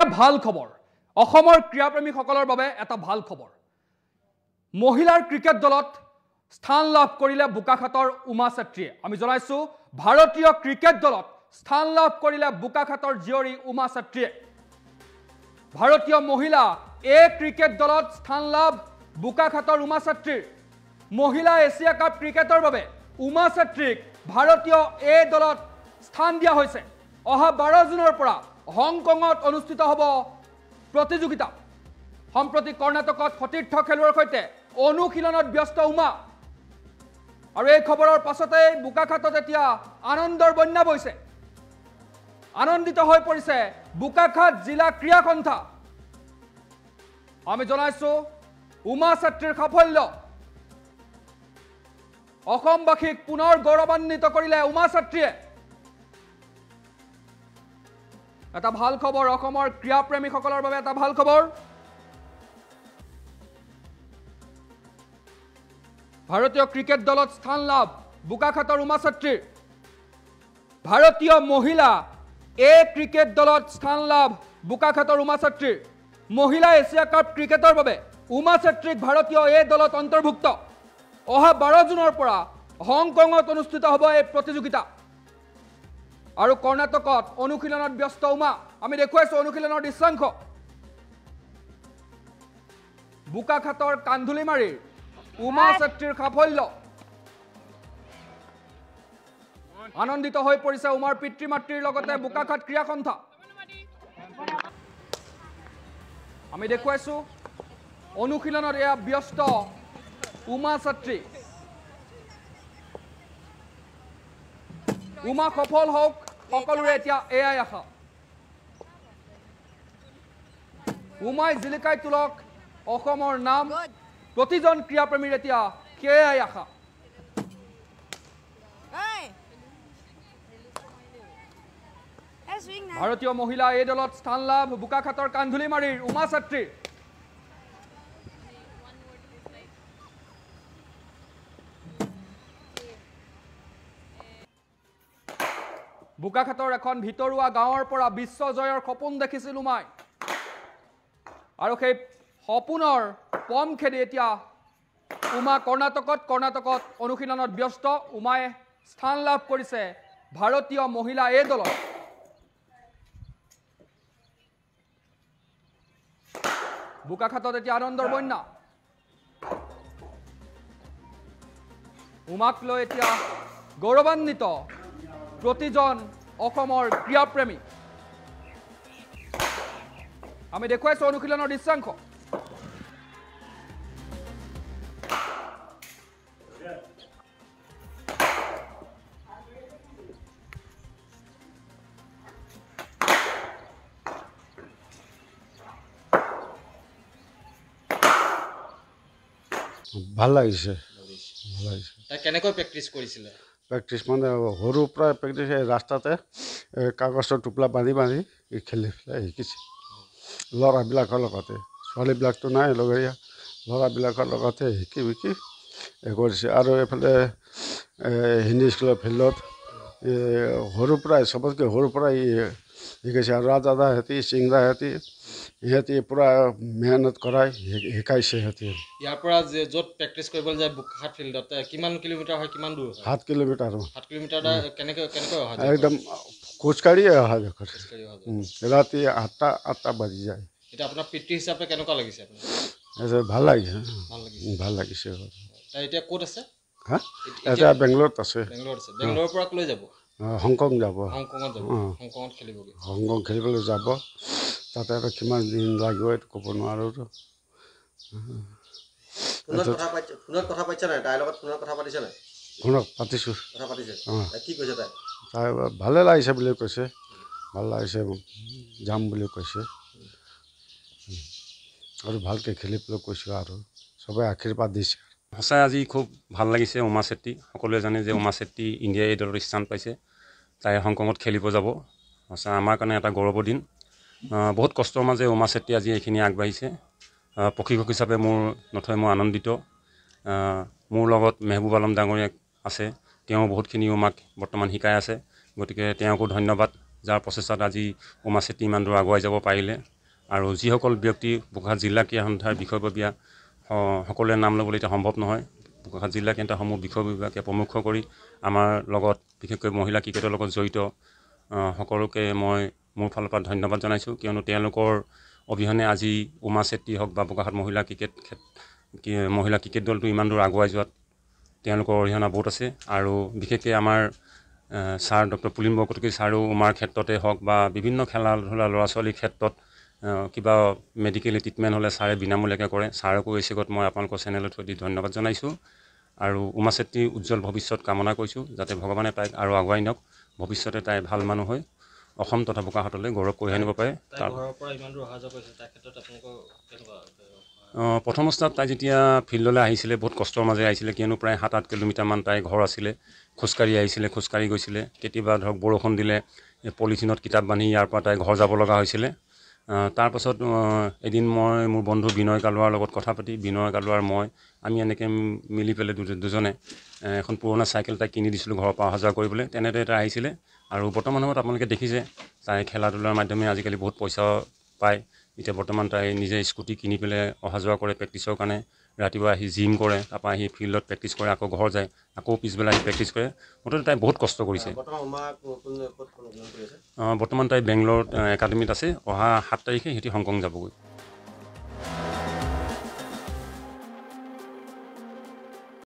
ভাল খবৰ অসমৰ ক্ৰীড়াপ্ৰেমীসকলৰ বাবে এটা ভাল খবৰ মহিলাৰ ক্ৰিকেট দলত স্থান লাভ কৰিলে বোকাখাতৰ উমা ছাত্ৰীয়ে আমি জনাইছো ভাৰতীয় ক্ৰিকেট দলত স্থান লাভ কৰিলে বোকাখাতৰ জিয়ৰী উমা ছাত্ৰীয়ে ভাৰতীয় মহিলা এ ক্ৰিকেট দলত স্থান লাভ বোকাখাতৰ উমা ছাত্ৰীৰ মহিলা এছিয়া কাপ ক্ৰিকেটৰ বাবে উমা ছাত্ৰীক ভাৰতীয় এ দলত স্থান দিয়া হৈছে অহা 12 জুনৰ পৰা হংকঙত অনুষ্ঠিত হ'ব প্ৰতিযোগিতা সম্প্ৰতি কৰ্ণাটকত সতীৰ্থ খেলুৱৈৰ সৈতে অনুশীলনত ব্যস্ত উমা আৰু এই খবৰৰ পাছতে বোকাখাতত এতিয়া আনন্দৰ বন্যা বৈছে আনন্দিত হৈ পৰিছে বোকাখাত জিলা ক্ৰীড়া সন্থা আমি জনাইছো উমা ছাত্ৰীৰ সাফল্য অসমবাসীক পুনৰ গৌৰৱান্বিত কৰিলে উমা ছাত্ৰীয়ে এটা ভাল খবৰ অসমৰ ক্ৰীড়া প্ৰেমীসকলৰ বাবে এটা ভাল খবৰ ভাৰতীয় ক্ৰিকেট দলত স্থান লাভ বোকাখাতৰ উমা ছাত্ৰীৰ ভাৰতীয় মহিলা এ ক্ৰিকেট দলত স্থান লাভ বোকাখাতৰ উমা ছাত্ৰীৰ মহিলা এছিয়া কাপ ক্ৰিকেটৰ বাবে উমা ছাত্ৰীক ভাৰতীয় এ দলত অন্তৰ্ভুক্ত অহা 12 জুনৰ পৰা হংকঙত অনুষ্ঠিত হ'ব এই প্ৰতিযোগিতা আৰু কৰ্ণাটকত অনুশীলনত ব্যস্ত উমা আমি দেখুৱাইছো অনুশীলনৰ দৃশ্যাংশ বোকাখাতৰ কান্ধুলিমাৰীৰ উমা ছাত্ৰীৰ সাফল্য আনন্দিত হৈ পৰিছে উমাৰ পিতৃ মাতৃৰ লগতে বোকাখাত ক্ৰীড়া সন্থা আমি দেখুৱাইছো অনুশীলনত এয়া ব্যস্ত উমা ছাত্ৰী উমা সফল হওক সকলোৰে এতিয়া এয়াই আশা উমাই জিলিকাই তোলক অসমৰ নাম প্ৰতিজন ক্ৰীড়াপ্ৰেমীৰ এতিয়া সেয়াই আশা ভাৰতীয় মহিলা এই দলত স্থান লাভ বোকাখাতৰ কান্ধুলিমাৰীৰ উমা ছাত্ৰীৰ বোকাখাতৰ এখন ভিতৰুৱা গাঁৱৰ পৰা বিশ্ব জয়ৰ সপোন দেখিছিল উমাই আৰু সেই সপোনৰ পম খেদি এতিয়া উমা কৰ্ণাটকত অনুশীলনত ব্যস্ত উমাই স্থান লাভ কৰিছে ভাৰতীয় মহিলা এ দলত বোকাখাতত এতিয়া আনন্দৰ বন্যা উমাক লৈ এতিয়া গৌৰৱান্বিত প্ৰতিজন অসমৰ ক্ৰীড়াপ্ৰেমী আমি দেখুৱাইছো অনুশীলনৰ দৃশ্যাংশ ভাল লাগিছে কেনেকৈ প্ৰেক্টিছ কৰিছিলে প্ৰেক্টিছ মানে সৰুৰ পৰা প্ৰেক্টিছ ৰাস্তাতে কাগজৰ টোপলা বান্ধি খেলি পেলাই শিকিছে ল'ৰাবিলাকৰ লগতে ছোৱালীবিলাকতো নাই লগৰীয়া ল'ৰাবিলাকৰ লগতে শিকি কৰিছে আৰু এইফালে হিন্দী স্কুলৰ ফিল্ডত সৰুৰ পৰাই চবতকৈ সৰুৰ পৰাই শিকাইছে আৰু ৰাজাদাহঁতি সিংদাহঁতি সিহঁতি পূৰা মেহনত কৰাই শিকাইছে সিহঁতি ইয়াৰ পৰা যে য'ত প্ৰেক্টিছ কৰিবলৈ যায় বোকাখাত ফিল্ডত কিমান কিলোমিটাৰ হয় কিমান দূৰ 7 কিলোমিটাৰ 7 কিলোমিটাৰ কেনেকৈ অহা একদম খোজকাঢ়িয়ে অহা দেখোন ৰাতি 8টা বাজি যায় এতিয়া আপোনাৰ পিতৃ হিচাপে কেনেকুৱা লাগিছে ভাল লাগিছে ভাল লাগিছে এতিয়া ক'ত আছে হা এতিয়া বেংগলোৰত আছে বেংগলোৰৰ পৰা লৈ যাব হংকং যাব হংকঙত খেলিবগৈ হংকং খেলিবলৈ যাব তাতে আৰু কিমান দিন লাগিব এইটো ক'ব নোৱাৰোঁ ফোনত পাতিছোঁ তাই ভালে লাগিছে বুলি কৈছে ভাল লাগিছে যাম বুলি কৈছে আৰু ভালকৈ খেলিবলৈ কৈছোঁ আৰু চবে আশীৰ্বাদ দিছে সঁচাই আজি খুব ভাল লাগিছে উমা চেত্ৰী সকলোৱে জানে যে উমা চেত্ৰী ইণ্ডিয়া এই দলত স্থান পাইছে তাই হংকঙত খেলিব যাব সঁচা আমাৰ কাৰণে এটা গৌৰৱৰ দিন বহুত কষ্টৰ মাজে উমা চেত্ৰী আজি এইখিনি আগবাঢ়িছে প্ৰশিক্ষক হিচাপে মোৰ নথৈ মই আনন্দিত মোৰ লগত মেহবুব আলম ডাঙৰীয়া আছে তেওঁ বহুতখিনি উমাক বৰ্তমান শিকাই আছে গতিকে তেওঁকো ধন্যবাদ যাৰ প্ৰচেষ্টাত আজি উমা চেত্ৰী ইমান দূৰ আগুৱাই যাব পাৰিলে আৰু যিসকল ব্যক্তি বোকাখাট জিলা ক্ৰীড়া সন্থাৰ বিষয়ববীয়া সকলোৱে নাম ল'বলৈ এতিয়া সম্ভৱ নহয়। বোকাখাট জিলা কেন্দ্ৰসমূহ বিষয়ববীয়াকে প্ৰমুখ কৰি আমাৰ লগত বিশেষকৈ মহিলা ক্ৰিকেটৰ লগত জড়িত সকলোকে মই মোৰ ফালৰ পৰা ধন্যবাদ জনাইছোঁ, কিয়নো তেওঁলোকৰ অবিহনে আজি উমা চেত্ৰী হওক বা বোকাখাট মহিলা ক্ৰিকেট দলটো ইমান দূৰ আগুৱাই যোৱাত তেওঁলোকৰ অৰিহণা বহুত আছে। আৰু বিশেষকৈ আমাৰ ছাৰ ডক্টৰ পুলিন বৰকটকী ছাৰো উমাৰ ক্ষেত্ৰতে হওক বা বিভিন্ন খেলা ধূলা ল'ৰা ছোৱালীৰ ক্ষেত্ৰত কিবা মেডিকেল ট্ৰিটমেণ্ট হ'লে ছাৰে বিনামূলীয়াকৈ কৰে। ছাৰকো এই চেগত মই আপোনালোকৰ চেনেলৰ থ্ৰুদি ধন্যবাদ জনাইছোঁ। আৰু উমা চেত্ৰীৰ উজ্জ্বল ভৱিষ্যত কামনা কৰিছোঁ, যাতে ভগৱানে তাইক আৰু আগুৱাই নিয়ক, ভৱিষ্যতে তাই ভাল মানুহ হৈ অসম তথা বোকাখাটলৈ গৌৰৱ কঢ়িয়াই আনিব পাৰে। প্ৰথম অৱস্থাত তাই যেতিয়া ফিল্ডলৈ আহিছিলে বহুত কষ্টৰ মাজেৰে আহিছিলে, কিয়নো প্ৰায় 7-8 কিলোমিটাৰমান তাইৰ ঘৰ আছিলে। খোজকাঢ়ি আহিছিলে, খোজকাঢ়ি গৈছিলে। কেতিয়াবা ধৰক বৰষুণ দিলে পলিথিনত কিতাপ বান্ধি ইয়াৰ পৰা তাই ঘৰ যাব লগা হৈছিলে। তাৰপাছত এদিন মই মোৰ বন্ধু বিনয় কালুৱাৰ লগত কথা পাতি বিনয় কালুৱাৰ আমি এনেকৈ মিলি পেলাই দুজনে এখন পুৰণা চাইকেল তাইক কিনি দিছিলোঁ ঘৰৰ পৰা অহা যোৱা কৰিবলৈ। তেনেদৰে তাই আহিছিলে। আৰু বৰ্তমান সময়ত আপোনালোকে দেখিছে তাই খেলা ধূলাৰ মাধ্যমে আজিকালি বহুত পইচা পায়। এতিয়া বৰ্তমান তাই নিজে স্কুটি কিনি পেলাই অহা যোৱা কৰে প্ৰেক্টিছৰ কাৰণে। ৰাতিপুৱা আহি জিম কৰে, তাৰপৰা আহি ফিল্ডত প্ৰেক্টিছ কৰে, আকৌ ঘৰ যায়, আকৌ পিছবেলা আহি প্ৰেক্টিছ কৰে। মুঠতে তাই বহুত কষ্ট কৰিছে। বৰ্তমান তাই বেংগলোৰ একাডেমীত আছে। অহা 7 তাৰিখে সিহঁতি হংকং যাবগৈ।